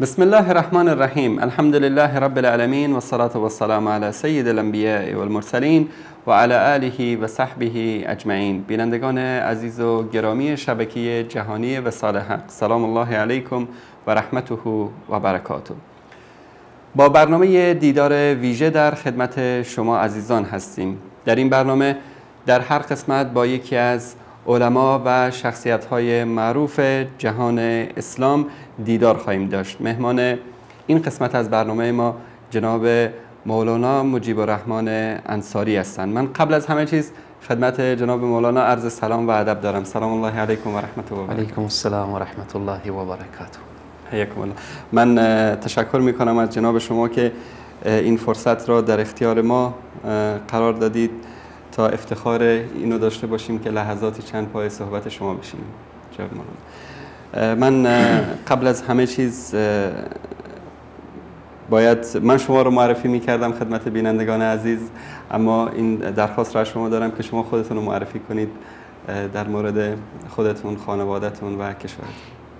بسم الله الرحمن الرحیم. الحمد لله رب العالمین و الصلاة و السلام علی سید الانبیاء و المرسلین و علی آله و صحبه اجمعین. بینندگان عزیز و گرامی شبکه جهانی وصال حق، سلام الله علیکم و رحمته و برکاته. با برنامه دیدار ویژه در خدمت شما عزیزان هستیم. در این برنامه در هر قسمت با یکی از علما و شخصیت‌های معروف جهان اسلام دیدار خواهیم داشت. مهمان این قسمت از برنامه ما جناب مولانا مجیب الرحمن انصاری هستند. من قبل از همه چیز خدمت جناب مولانا عرض سلام و ادب دارم. سلام الله علیکم و رحمت الله. علیکم السلام و رحمت الله و برکاته. حیاکم الله. من تشکر میکنم از جناب شما که این فرصت را در اختیار ما قرار دادید تا افتخار اینو داشته باشیم که لحظاتی چند پای صحبت شما بشینیم. جناب مولانا، من قبل از همه چیز باید من شما رو معرفی میکردم خدمت بینندگان عزیز، اما این درخواست را شما دارم که شما خودتون رو معرفی کنید در مورد خودتون، خانواده‌تون و کشورتون.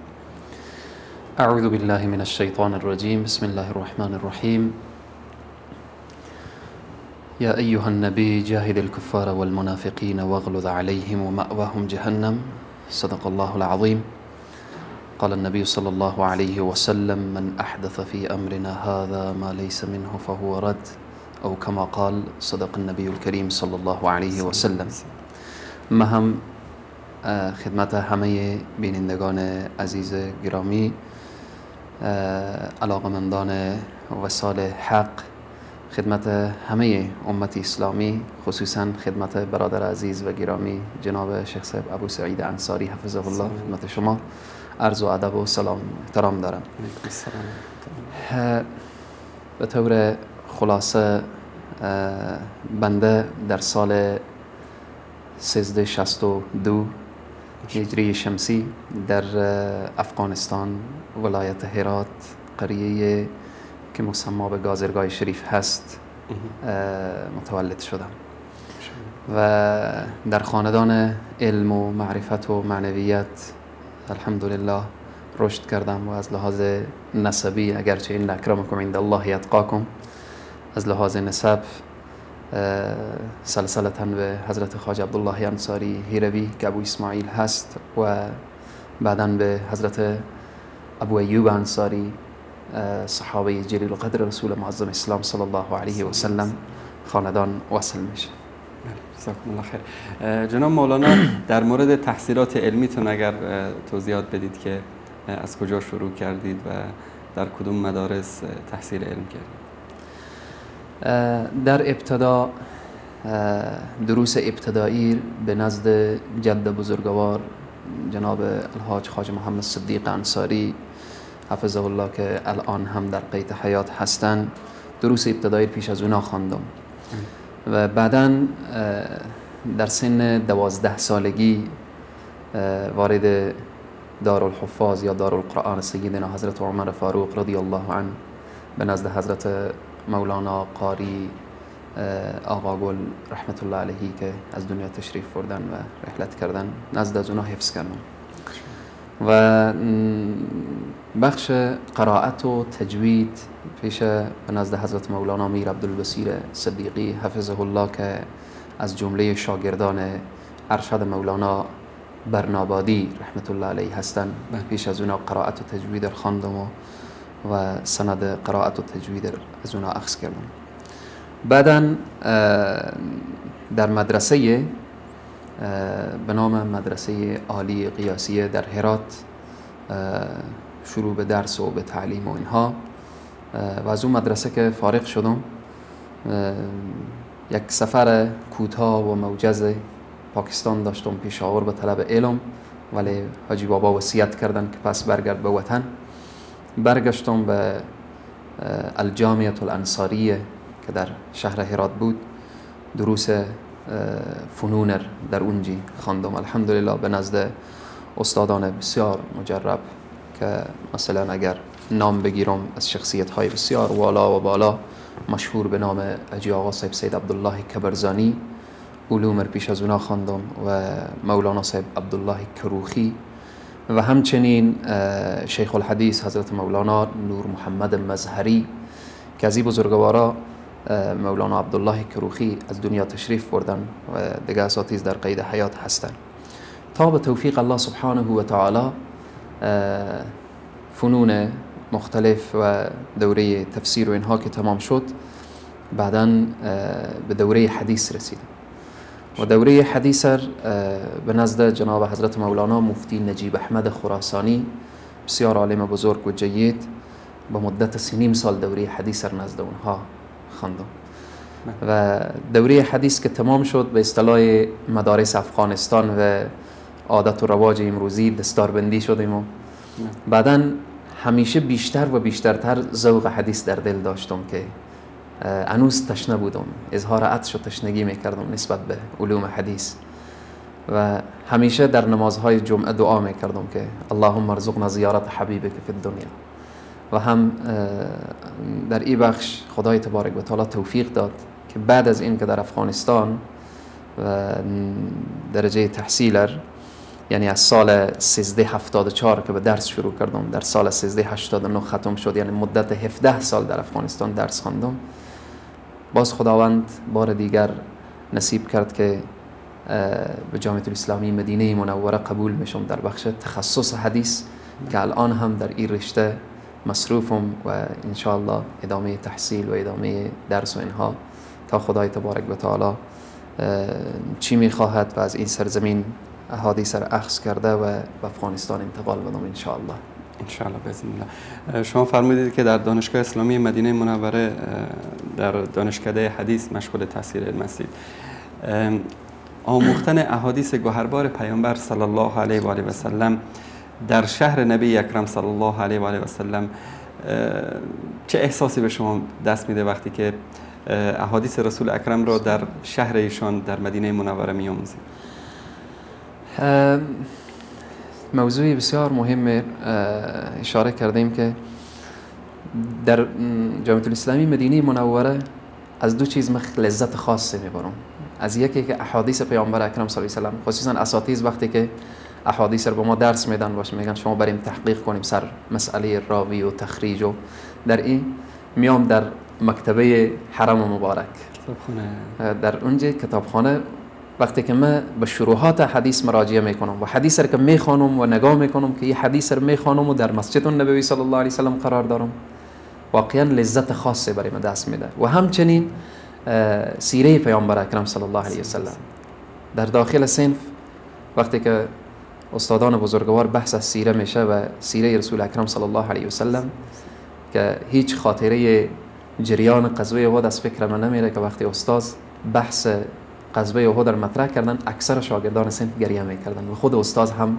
اعوذ بالله من الشیطان الرجیم. بسم الله الرحمن الرحیم. يا أيها النبي جاهد الكفار والمنافقين واغلظ عليهم ومأواهم جهنم. صدق الله العظيم. قال النبي صلى الله عليه وسلم من أحدث في أمرنا هذا ما ليس منه فهو رد، أو كما قال صدق النبي الكريم صلى الله عليه وسلم. ما هم خدمت همه بینندگان عزیز گرامی، علاقمندان وصال حق، خدمت همه امت اسلامی، خصوصا خدمت برادر عزیز و گرامی جناب شیخ صاحب ابو سعید انصاری حفظه الله، خدمت شما عرض و ادب و سلام احترام دارم. به طور خلاصه بنده در سال 1362 هجری شمسی در افغانستان ولایت هرات قریه که مسمى به گازرگاه شریف هست متولد شدم و در خاندان علم و معرفت و معنویت الحمدلله رشد کردم و از لحاظ نسبی، اگرچه ان اکرمکم عند الله یتقاکم، از لحاظ نسب سلسلتاً به حضرت خواجه عبدالله انصاری هیروی که ابو اسماعیل هست و بعداً به حضرت ابو ایوب انصاری صحابه جلیل القدر رسول معظم اسلام صلی الله علیه و سلم خاندان وصل میشه. جزاکم الله خیر. جناب مولانا، در مورد تحصیلات علمیتون اگر توضیحات بدید که از کجا شروع کردید و در کدوم مدارس تحصیل علم کردید؟ در ابتدا دروس ابتدایی به نزد جد بزرگوار جناب الحاج خواجه محمد صدیق انصاری حفظه الله که الان هم در قید حیات هستن، دروس ابتدایی پیش از اونا خواندم و بعداً در سن 12 سالگی وارد دارالحفاظ یا دارالقرآن سیدنا حضرت عمر فاروق رضی الله عنه به نزد حضرت مولانا قاری آقا گل رحمت الله علیهی که از دنیا تشریف بردن و رحلت کردن نزد از اونا حفظ کردم و بخش قرائت و تجوید پیش به نزد حضرت مولانا میر عبدالبصیر صدیقی حفظه الله که از جمله شاگردان ارشد مولانا برنابادی رحمت الله علیه هستند، پیش از اونا قرائت و تجوید خواندم و سند قرائت و تجوید از اونا اخذ کردم. بعداً در مدرسه به نام مدرسه عالی قیاسیه در هرات شروع به درس و به تعلیم و اینها و از اون مدرسه که فارغ شدم یک سفر کوتاه و موجز پاکستان داشتم پیشاور به طلب علم، ولی حاجی بابا وصیت کردن که پس برگرد به وطن. برگشتم به الجامعه الانصاریه که در شهر هرات بود، دروس فنون در اونجی خواندم الحمدلله به نزد استادان بسیار مجرب که مثلا اگر نام بگیرم از شخصیت های بسیار والا و بالا مشهور به نام حاجی آقا صاحب سید عبدالله کبرزانی، علوم پیش از اونا خواندم و مولانا صاحب عبدالله کروخی و همچنین شیخ الحدیث حضرت مولانا نور محمد مظهری که از این بزرگوارا مولانا عبدالله کروخی از دنیا تشریف بردن و دیگه اساتید در قید حیات هستند. تا به توفیق الله سبحانه و تعالی فنون مختلف و دوره تفسیر و اینها که تمام شد، بعداً به دوره حدیث رسیدم و دوره حدیث به نزد جناب حضرت مولانا مفتی نجیب احمد خراسانی، بسیار عالم بزرگ و جید، با مدت 3.5 سال دوره حدیث نزد اونها خواندم و دوره حدیث که تمام شد به اصطلاح مدارس افغانستان و عادت و رواج امروزی دستاربندی شدیم و بعداً همیشه بیشتر و بیشترتر ذوق حدیث در دل داشتم که هنوز تشنه بودم، اظهار عطش و تشنگی میکردم نسبت به علوم حدیث و همیشه در نمازهای جمعه دعا میکردم که اللهم ارزقنا زیارت حبیبک فی الدنیا و هم در این بخش خدای تبارک و تعالی توفیق داد که بعد از این که در افغانستان و درجه تحصیل یعنی از سال 1374 که به درس شروع کردم در سال 1389 ختم شد، یعنی مدت 17 سال در افغانستان درس خواندم. باز خداوند بار دیگر نصیب کرد که به جامعه الاسلامی مدینه منوره قبول میشم در بخش تخصص حدیث که الان هم در این رشته مصروفم و انشاءالله ادامه تحصیل و ادامه درس و اینها تا خدای تبارک و تعالی چی میخواهد و از این سرزمین احادیث را اخذ کرده و به افغانستان انتقال بدم انشاءالله. انشاءالله باذن الله. شما فرمودید که در دانشگاه اسلامی مدینه منوره در دانشکده حدیث مشغول تحصیل علم هستید. آموختن احادیث گوهربار پیامبر صلی الله علیه و آله و سلم در شهر نبی اکرم صلی الله علیه و آله و سلم چه احساسی به شما دست میده وقتی که احادیث رسول اکرم را در شهر ایشان در مدینه منوره میآموزید؟ موضوعی بسیار مهم اشاره کردیم که در جامعه الاسلامی مدینه منوره از دو چیز لذت خاصی میبرم. از یکی که احادیث پیامبر اکرم صلی الله علیه و سلم، خصوصا اساتید وقتی که احادیث رو به ما درس میدن باشه میگن شما بریم تحقیق کنیم سر مسئله راوی و تخریج و در این میام در مکتبه حرم مبارک در اونجا کتابخانه وقتی که من به شروحات حدیث مراجعه میکنم و حدیث رو که میخوانم و نگاه میکنم که این حدیث رو میخوانم و در مسجد النبوی صلی الله علیه و سلم قرار دارم، واقعا لذت خاصی برای من دست میده. و همچنین سیره پیامبر اکرم صلی الله علیه و سلم در داخل صنف وقتی که استادان بزرگوار بحث از سیره میشه و سیره رسول اکرم صلی الله علیه و سلم که هیچ خاطره جریان غزوه احد از فکر من نمیره که وقتی استاد بحث غزوه احد را مطرح کردن اکثر شاگردان صنف گریه میکردن و خود استاد هم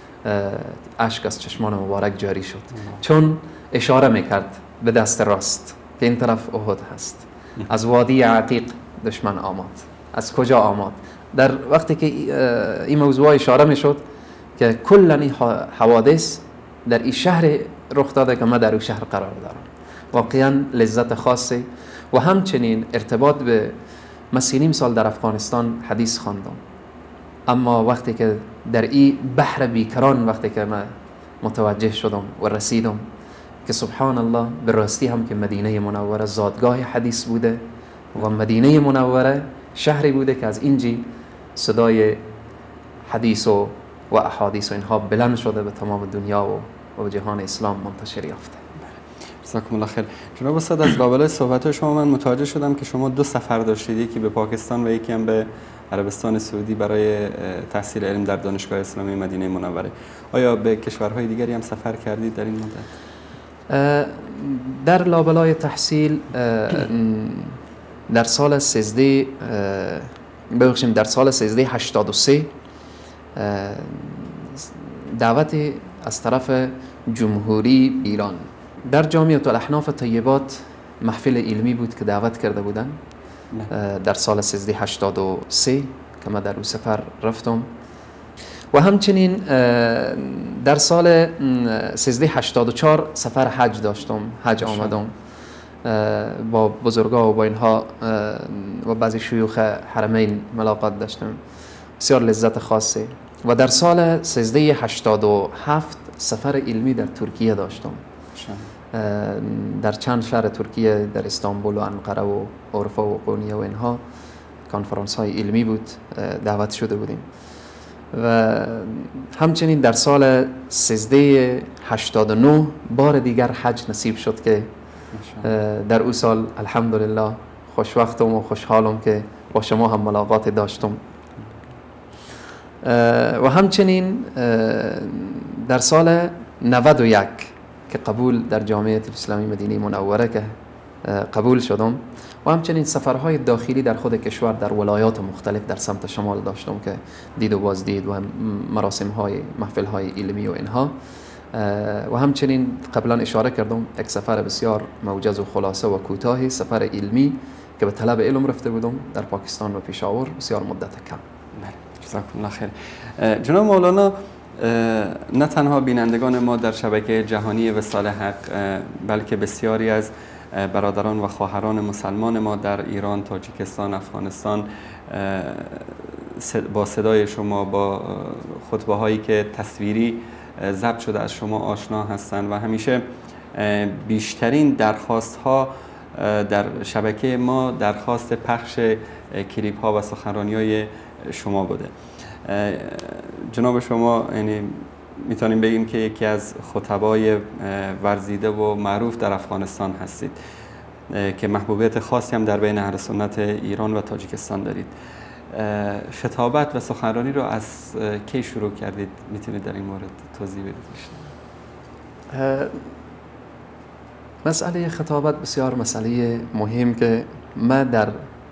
اشک از چشمان مبارک جاری شد چون اشاره میکرد به دست راست که این طرف احد هست، از وادی عقیق دشمن آمد. از کجا آمد؟ در وقتی که این موضوع اشاره میشد که کلا این حوادث در این شهر رخ داده که من در اون شهر قرار دارم، واقعا لذت خاصی. و همچنین ارتباط به من 3.5 سال در افغانستان حدیث خواندم، اما وقتی که در این بحر بیکران وقتی که من متوجه شدم و رسیدم که سبحان الله به راستی هم که مدینه منوره زادگاه حدیث بوده و مدینه منوره شهری بوده که از اینجی صدای حدیث و احادیث و اینها بلند شده به تمام دنیا و جهان اسلام منتشر یافته. جزاکم الله خیر. جناب استاد، از لابلای صحبت شما من متوجه شدم که شما 2 سفر داشتید، یکی به پاکستان و یکی هم به عربستان سعودی برای تحصیل علم در دانشگاه اسلامی مدینه منوره. آیا به کشورهای دیگری هم سفر کردید در این مدت؟ در لابلای تحصیل در سال 1383 دعوت از طرف جمهوری ایران در جامعه الاحناف طیبات محفل علمی بود که دعوت کرده بودن در سال 1383 که من در اون سفر رفتم و همچنین در سال 1384 سفر حج داشتم، حج آمدم با بزرگا و با اینها و بعضی شیوخ حرمین ملاقات داشتم، بسیار لذت خاصی. و در سال 1387 سفر علمی در ترکیه داشتم. در چند شهر ترکیه، در استانبول و انقره و اورفا و قونیه و اینها کنفرانس های علمی بود، دعوت شده بودیم. و همچنین در سال 1389 بار دیگر حج نصیب شد که در او سال الحمدلله خوشوقتم و خوشحالم که با شما هم ملاقات داشتم. و همچنین در سال 91 که قبول در جامعه اسلامی مدینه منوره که قبول شدم و همچنین سفرهای داخلی در خود کشور در ولایات مختلف در سمت شمال داشتم که دید و بازدید و مراسم های محفل های علمی و اینها. و همچنین قبلا اشاره کردم یک سفر بسیار موجز و خلاصه و کوتاهی، سفر علمی که به طلب علم رفته بودم در پاکستان و پیشاور بسیار مدت کم. جزاکم الله خیر. جناب مولانا، نه تنها بینندگان ما در شبکه جهانی وصال حق بلکه بسیاری از برادران و خواهران مسلمان ما در ایران، تاجیکستان، افغانستان با صدای شما، با خطبه هایی که تصویری ضبط شده از شما آشنا هستند و همیشه بیشترین درخواست ها در شبکه ما درخواست پخش کلیپ ها و سخنرانی های شما بوده. جناب شما یعنی میتونیم بگیم که یکی از خطبای ورزیده و معروف در افغانستان هستید که محبوبیت خاصی هم در بین اهل سنت ایران و تاجیکستان دارید. خطابت و سخنرانی رو از کی شروع کردید؟ میتونید در این مورد توضیح بدید؟ مسئله خطابت بسیار مسئله مهم که من در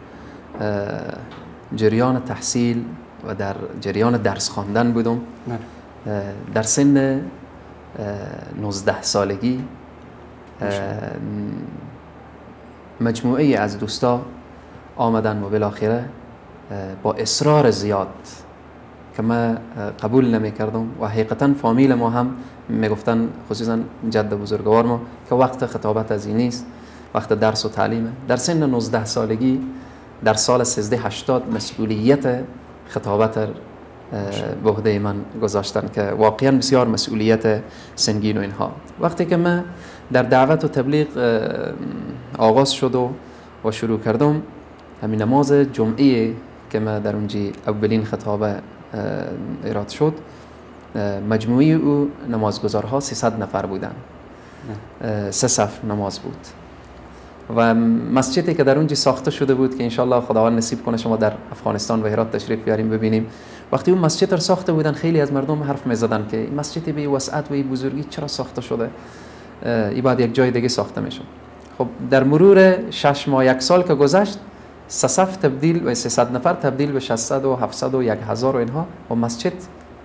جریان تحصیل و در جریان درس خواندن بودم. در سن 19 سالگی مجموعه از دوستا آمدن و بالاخره با اصرار زیاد که من قبول نمی کردم و حقیقتا فامیل ما هم میگفتن، خصوصا جد بزرگوار ما، که وقت خطابت از این نیست، وقت درس و تعلیمه. در سن 19 سالگی در سال 1380 مسئولیت خطابت به عهده من گذاشتن که واقعا بسیار مسئولیت سنگین و اینها. وقتی که من در دعوت و تبلیغ آغاز شد و شروع کردم، همین نماز جمعه که من در اونجی اولین خطابه ایراد شد، مجموعی او نمازگزارها 300 نفر بودن، 3 صف نماز بود و مسجدی که در اونجی ساخته شده بود که انشالله خداوند نصیب کنه شما در افغانستان و هرات تشریف بیاریم ببینیم. وقتی اون مسجد رو ساخته بودن خیلی از مردم حرف میزدن که این مسجد به وسعت و بزرگی چرا ساخته شده، این بعد یک جای دیگه ساخته میشد. خب در مرور 6 ماه 1 سال که گذشت، 3 صف تبدیل و 300 نفر تبدیل به 600 و 700 و 1000 و اینها و مسجد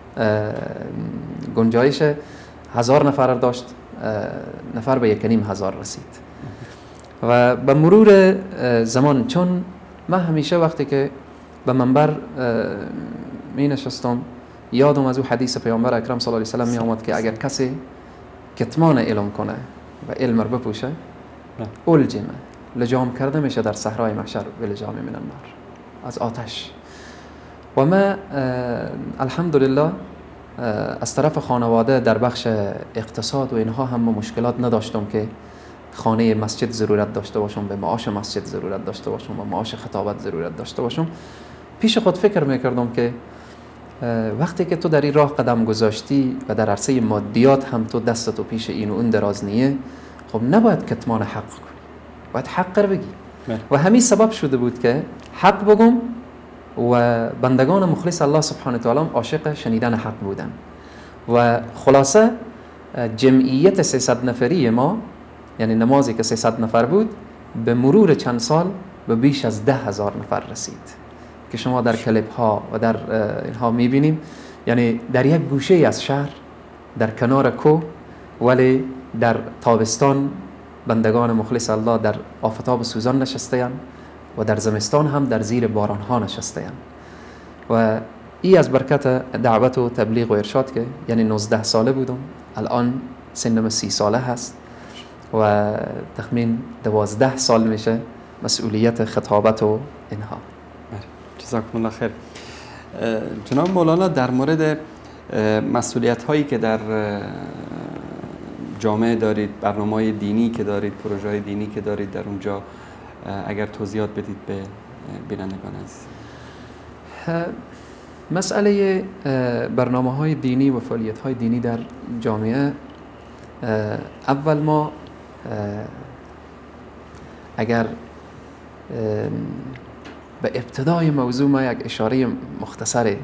گنجایش 1000 نفر داشت، نفر به 1500 رسید. و به مرور زمان، چون من همیشه وقتی که به منبر می نشستم یادم از او حدیث پیامبر اکرم صلی الله علیه و سلم می آمد که اگر کسی کتمان علم کنه و علم رو بپوشه، الجمه لجام کرده میشه در صحرای محشر به لجام من النار، از آتش. و من الحمدلله از طرف خانواده در بخش اقتصاد و اینها هم مشکلات نداشتم که خانه مسجد ضرورت داشته باشم، به معاش مسجد ضرورت داشته باشم و معاش خطابت ضرورت داشته باشم. پیش خود فکر میکردم که وقتی که تو در این راه قدم گذاشتی و در عرصه مادیات هم تو دستتو پیش این و اون دراز نیه، خب نباید کتمان حق کنی، باید حق رو بگی. و همین سبب شده بود که حق بگم و بندگان مخلص الله سبحانه و تعالی عاشق شنیدن حق بودن. و خلاصه جمعیت 300 نفری ما، یعنی نمازی که 300 نفر بود، به مرور چند سال به بیش از 10,000 نفر رسید که شما در کلیپ ها و در اینها میبینیم. یعنی در یک گوشه از شهر در کنار کوه، ولی در تابستان بندگان مخلص الله در آفتاب سوزان نشسته و در زمستان هم در زیر باران ها نشسته. و این از برکت دعوت و تبلیغ و ارشاد که یعنی 19 ساله بودم، الان سنم 30 ساله هست و تخمین 12 سال میشه مسئولیت خطابت و اینها. جزاکم الله خیر. جناب مولانا در مورد مسئولیت هایی که در جامعه دارید، برنامه‌های دینی که دارید، پروژه‌های دینی که دارید در اونجا، اگر توضیحات بدید به بینندگان عزیز. مسئله برنامه‌های دینی و فعالیت‌های دینی در جامعه، اول ما اگر به ابتدای موضوع ما یک اشاره مختصره،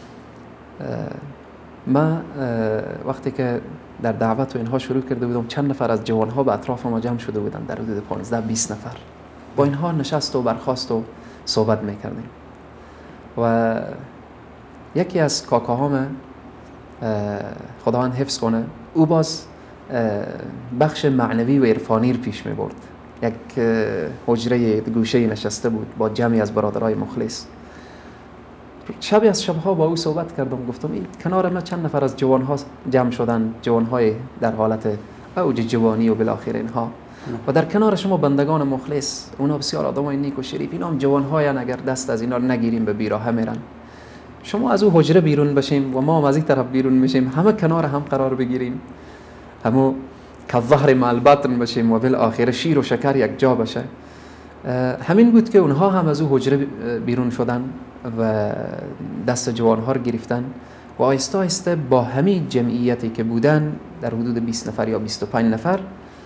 ما وقتی که در دعوت و اینها شروع کرده بودم، چند نفر از جوانها به اطراف ما جمع شده بودن، در حدود 15-20 نفر. با اینها نشست و برخاست و صحبت میکردیم و یکی از کاکاهام خداوند حفظ کنه، او باز بخش معنوی و عرفانی رو پیش می برد. یک حجره گوشه نشسته بود با جمعی از برادرای مخلص. شبی از شبها با او صحبت کردم، گفتم این کنار ما چند نفر از جوانها جمع شدن، جوانهای در حالت اوج جوانی و بالاخره اینها، و در کنار شما بندگان مخلص، اونا بسیار آدمای نیک و شریف، اینا هم جوانهاین، اگر دست از اینا نگیریم به بیراهه میرن. شما از او حجره بیرون بشیم و ما هم از این طرف بیرون میشیم، همه کنار هم قرار بگیریم، همو که ظهر مع البطن بشیم و بالاخره شیر و شکر یک جا بشه. همین بود که اونها هم از او حجره بیرون شدن و دست جوانها رو گرفتن و آهسته آهسته با همین جمعیتی که بودن در حدود 20 نفر یا 25 نفر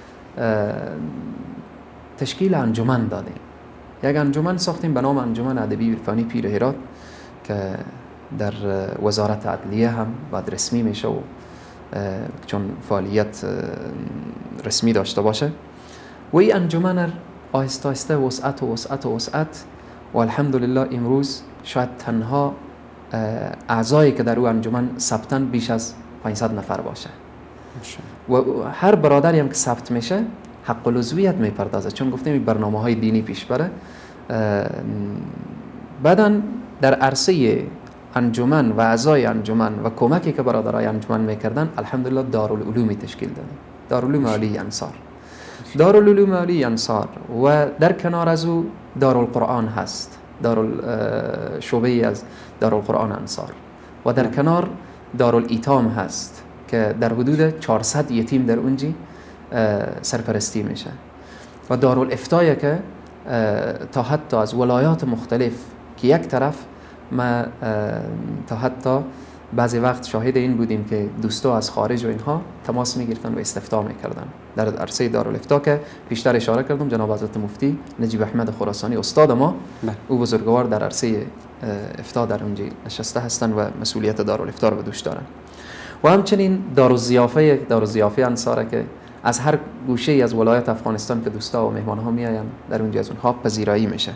تشکیل انجمن دادیم. یک انجمن ساختیم به نام انجمن ادبی عرفانی پیر هرات که در وزارت عدلیه هم باید رسمی میشه و چون فعالیت رسمی داشته باشه. و این انجمن آهسته آهسته وسعت و الحمدلله امروز شاید تنها اعضایی که در او انجمن ثبتن بیش از 500 نفر باشه و هر برادری هم که ثبت میشه حق العضویت میپردازه، چون گفتیم این برنامه‌های دینی پیش بره. بعداً در عرصه انجمن و اعضای انجمن و کمکی که برادرای انجمن میکردن، الحمدلله دارالعلومی تشکیل دادیم، دارالعلوم عالی انصار. دارالعلوم عالی انصار و در کنار از او دارالقرآن هست، شعبه از دارالقرآن انصار، و در کنار دارالایتام هست که در حدود 400 یتیم در اونجی سرپرستی میشه، و دارالافتای که تا حتی از ولایات مختلف که یک طرف ما تا حتی بعضی وقت شاهد این بودیم که دوستا از خارج و اینها تماس میگرفتن و استفتاء میکردن در عرصه دارالافتا که پیشتر اشاره کردم جناب حضرت مفتی نجیب احمد خراسانی استاد ما، او بزرگوار در عرصه افتاء در اونجا نشسته هستن و مسئولیت دارالافتا رو به دوش دارن. و همچنین دارالضیافه انصاره که از هر گوشه از ولایت افغانستان که دوستا و مهمان ها میاین در اونجا از اونها پذیرایی میشه.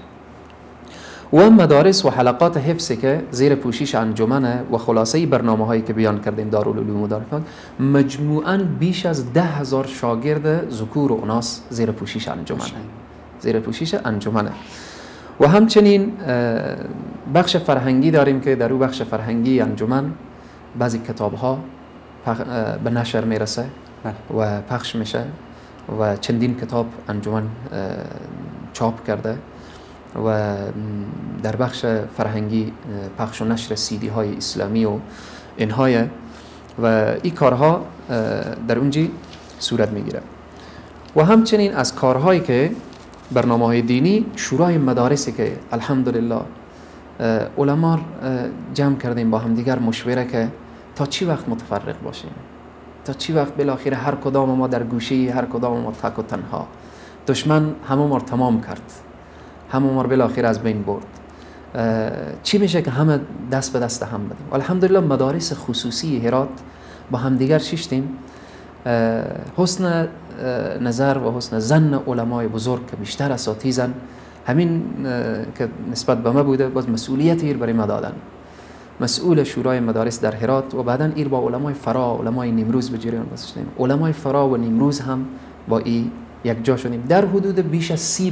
و مدارس و حلقات حفظی که زیر پوشش انجمنه و خلاصه برنامه هایی که بیان کردیم دارالعلوم و دارالفقه، مجموعاً بیش از 10,000 شاگرد ذکور و اناث زیر پوشش انجمنه. و همچنین بخش فرهنگی داریم که در اون بخش فرهنگی انجمن بعضی کتاب ها به نشر میرسه و پخش میشه و چندین کتاب انجمن چاپ کرده و در بخش فرهنگی پخش و نشر سیدی های اسلامی و اینهای و این کارها در اونجی صورت میگیره. و همچنین از کارهایی که برنامه های دینی، شورای مدارسی که الحمدلله علما جمع کردیم با هم دیگر مشوره که تا چی وقت متفرق باشیم، تا چی وقت بالاخره هر کدام ما در گوشه، هر کدام ما تک و تنها. دشمن همه ما تمام کرد، همه ما بالاخره از بین برد. چی میشه که همه دست به دست هم بدیم. الحمدلله مدارس خصوصی هرات با هم دیگر شیشتیم. حسن نظر و حسن ظن علمای بزرگ که بیشتر اساتیدن، همین که نسبت به ما بوده، باز مسئولیت ایر برای ما دادن، مسئول شورای مدارس در هرات. و بعداً ایر با علمای فرا، علمای نیمروز به جریان گذاشتیم. علمای فرا و نیمروز هم با ای یک جا شدیم. در حدود بیش از 30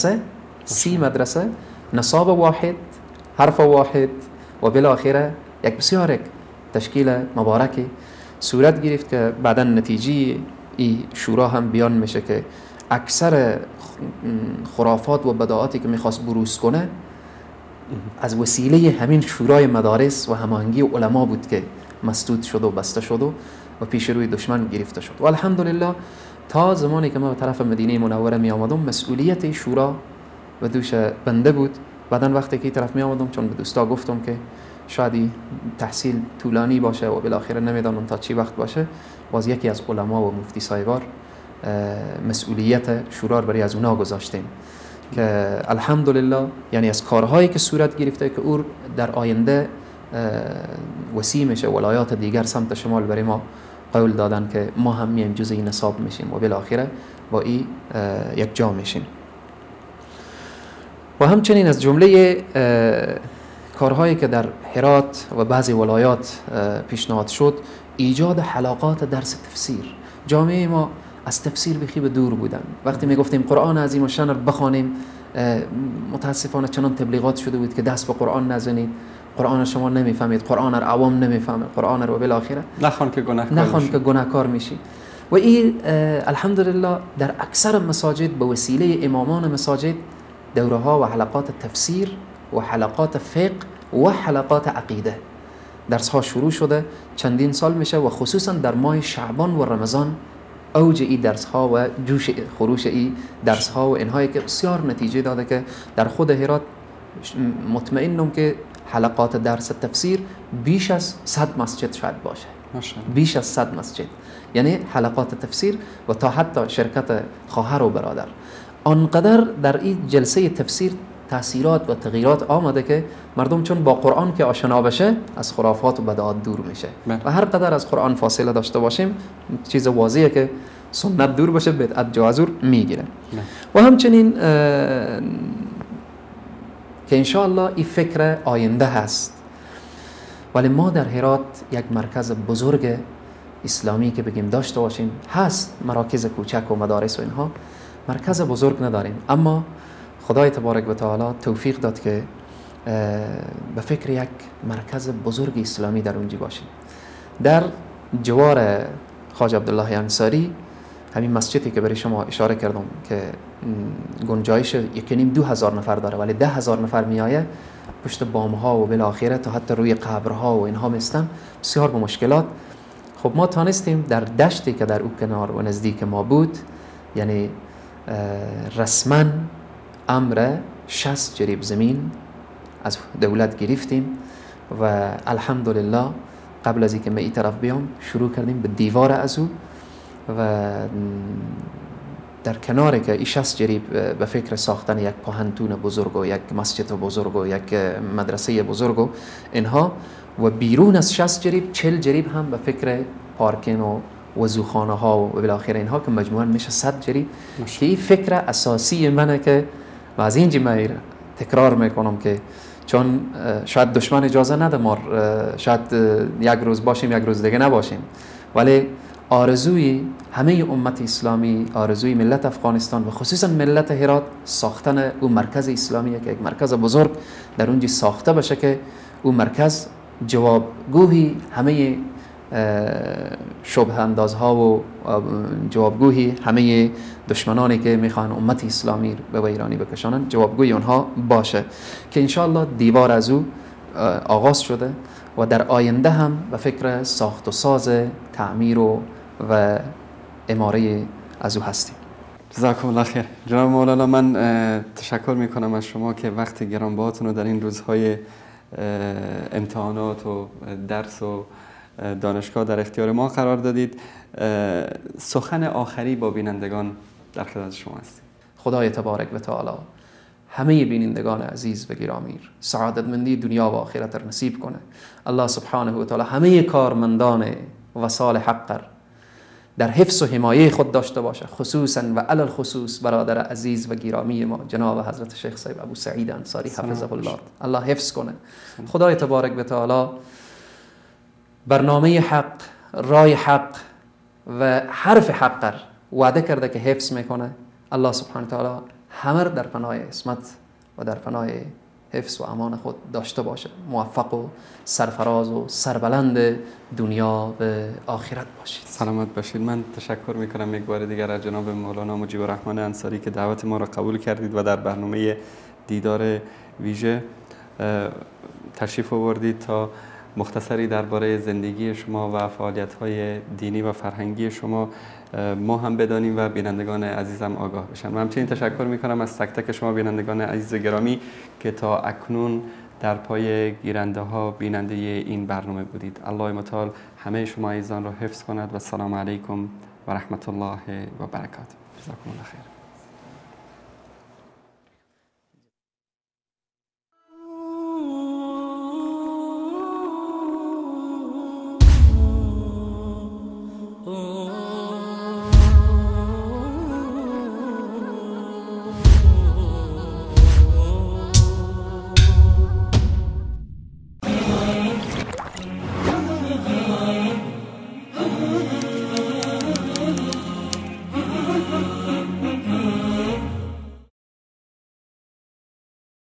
مدرسه نصاب واحد، حرف واحد و بالاخره یک بسیار تشکیل مبارکی صورت گرفت که بعداً نتیجه ای شورا هم بیان میشه که اکثر خرافات و بدعاتی که میخواست بروز کنه از وسیله همین شورای مدارس و هماهنگی علما بود که مسدود شد و بسته شد و پیش روی دشمن گرفته شد. و الحمدلله تا زمانی که ما به طرف مدینه منوره می آمدم مسئولیت شورا و دوش بنده بود. بعدن وقتی که طرف می آمدم، چون به دوستا گفتم که شاید تحصیل طولانی باشه و بالاخره نمیدانم تا چی وقت باشه، باز یکی از علما و مفتی صاحبار مسئولیت شورا رو برای از اونا گذاشتیم که الحمدلله یعنی از کارهایی که صورت گرفته که او در آینده وسیع میشه، ولایات دیگر سمت شمال برای ما قول دادن که ما هم میم جزء این نصاب میشیم و بالاخره با این یک جا میشیم. و همچنین از جمله کارهایی که در هرات و بعضی ولایات پیشنهاد شد ایجاد حلقات درس تفسیر. جامعه ما از تفسیر بخی به دور بودن. وقتی میگفتیم قرآن عظیم الشان رو بخوانیم، متاسفانه چنان تبلیغات شده بود که دست به قرآن نزنید، قرآن شما نمیفهمید، قرآن رو عوام نمیفهمه، قرآن رو بالاخره نخوان که گناهکار میشی. و این الحمدلله در اکثر مساجد به وسیله امامان مساجد دوره ها و حلقات تفسیر و حلقات فقه و حلقات عقیده درس ها شروع شده، چندین سال میشه و خصوصا در ماه شعبان و رمضان اوج این درس ها و جوش خروش این درس ها و اینهایی که بسیار نتیجه داده که در خود هرات مطمئنم که حلقات درس تفسیر بیش از 100 مسجد شاید باشه، بیش از 100 مسجد، یعنی حلقات تفسیر و تا حتی شرکت خواهر و برادر. آنقدر در این جلسه تفسیر تاثیرات و تغییرات آمده که مردم چون با قرآن که آشنا بشه از خرافات و بدعات دور میشه و هر قدر از قرآن فاصله داشته باشیم چیز واضحه که سنت دور باشه بدعت جا از میگیره. و همچنین که انشاءالله این فکر آینده هست، ولی ما در هرات یک مرکز بزرگ اسلامی که بگیم داشته باشیم هست، مراکز کوچک و مدارس و اینها، مرکز بزرگ نداریم، اما خدای تبارک و تعالی توفیق داد که به فکر یک مرکز بزرگ اسلامی در اونجا باشیم. در جوار خواجه عبدالله انصاری همین مسجدی که برای شما اشاره کردم که گنجایش 1,500 نفر داره ولی 10,000 نفر میایه، پشت بامها و بالاخره تا حتی روی قبرها و اینها میستن، بسیار با مشکلات. خب ما تانستیم در دشتی که در او کنار و نزدیک ما بود، یعنی رسما امر 60 جریب زمین از دولت گرفتیم و الحمدلله قبل از اینکه من این طرف بیام شروع کردیم به دیوار از او و در کنار که این 60 جریب به فکر ساختن یک پاهنتون بزرگ و یک مسجد بزرگ و یک مدرسه بزرگ و اینها، و بیرون از 60 جریب 40 جریب هم به فکر پارکین و وضوخانه ها و بالاخره اینها که مجموعاً میشه 100 جریب که این فکر اساسی منه که و از اینجا من تکرار میکنم که چون شاید دشمن اجازه نده ما شاید یک روز باشیم یک روز دیگه نباشیم، ولی آرزوی همه امت اسلامی، آرزوی ملت افغانستان و خصوصا ملت هرات ساختن اون مرکز اسلامیه که یک مرکز بزرگ در اونجا ساخته بشه که اون مرکز جوابگوهی همه شبه اندازها و جوابگوهی همه دشمنانی که میخوان امت اسلامی به ویرانی بکشانن جوابگوی اونها باشه که انشاءالله دیوار از او آغاز شده و در آینده هم به فکر ساخت و ساز تعمیر و اماره از او هستیم. جزاکم الله خیر. جناب مولانا، من تشکر میکنم از شما که وقت گرانبهاتون رو در این روزهای امتحانات و درس و دانشگاه در اختیار ما قرار دادید. سخن آخری با بینندگان در خدمت شما هستیم. خدای تبارک و تعالی همه بینندگان عزیز و گرامی سعادتمندی دنیا و آخرت را نصیب کنه. الله سبحانه و تعالی همه کارمندان وصال حق در حفظ و حمایه خود داشته باشه، خصوصا و علی الخصوص برادر عزیز و گرامی ما جناب حضرت شیخ صاحب ابو سعید انصاری حفظه الله، الله حفظ کنه. خدای تبارک و تعالی برنامه حق، رای حق و حرف حق وعده کرده که حفظ میکنه. الله سبحانه و تعالی همه در پناه عصمت و در پناه حفظ و امان خود داشته باشه. موفق و سرفراز و سربلند دنیا و آخرت باشید. سلامت باشید. من تشکر میکنم یک بار دیگر از جناب مولانا مجیب الرحمن انصاری که دعوت ما را قبول کردید و در برنامه دیدار ویژه تشریف آوردید تا مختصری درباره زندگی شما و فعالیت‌های دینی و فرهنگی شما ما هم بدانیم و بینندگان عزیزم آگاه بشن. و همچنین تشکر می‌کنم از تک تک شما بینندگان عزیز گرامی که تا اکنون در پای گیرنده ها بیننده این برنامه بودید. الله متعال همه شما عزیزان را حفظ کند و السلام علیکم و رحمت الله و برکاته. جزاکم الله خیر.